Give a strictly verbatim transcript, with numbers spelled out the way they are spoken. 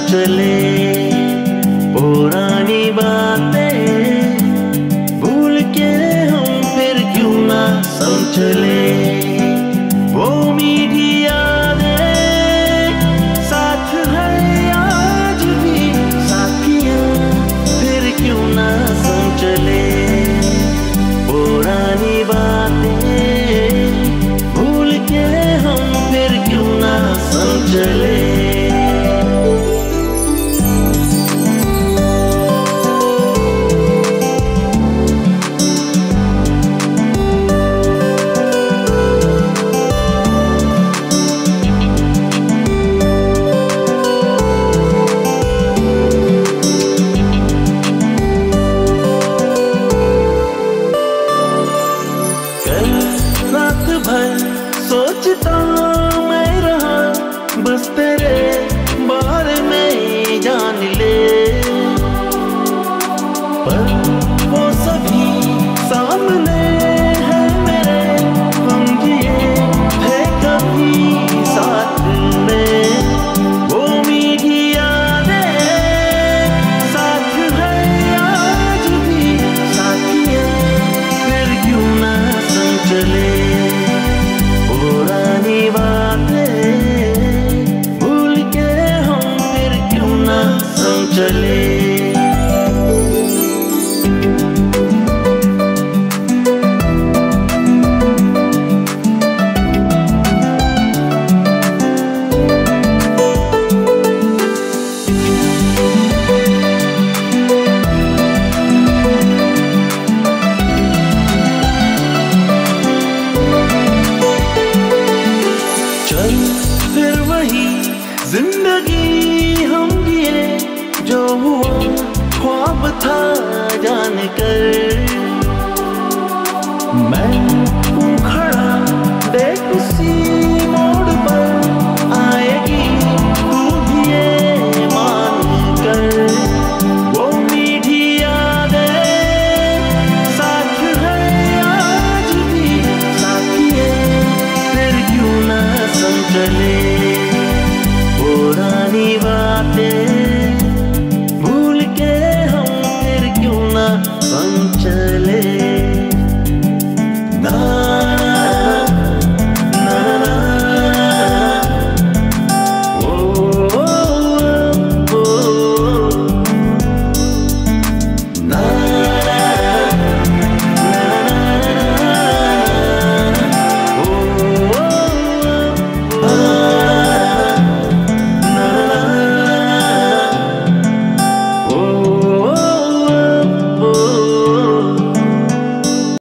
चले। पुरानी बातें भूल के हम फिर क्यों ना संग चले। वो मीठी यादें साथ है आज भी साथियां, फिर क्यों ना संग चले। पुरानी बातें भूल के हम फिर क्यों ना संग चले। रात भर सोचता मैं रहा, बस तेरे बारे में जान ले। पर वो सभी सामने है मेरे, हम जिए थे कभी साथ में। वो मीठी यादें साथ है आज भी साथियां, फिर क्यों ना संग चले। पुरानी बातें भूल के हम फिर क्यों ना संग चले। फिर वही जिंदगी हम जिए, जो हुआ ख्वाब था जान कर।